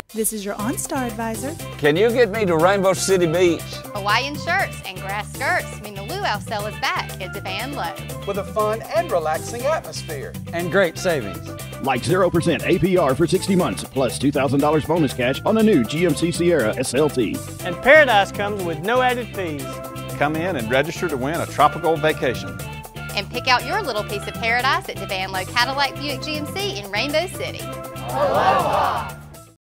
This is your OnStar advisor. Can you get me to Rainbow City Beach? Hawaiian shirts and grass skirts mean the Luau Sale is back at Devan Lowe. With a fun and relaxing atmosphere. And great savings. Like 0% APR for 60 months, plus $2,000 bonus cash on a new GMC Sierra SLT. And Paradise comes with no added fees. Come in and register to win a tropical vacation. And pick out your little piece of paradise at Devan Lowe Cadillac Buick GMC in Rainbow City. Aloha!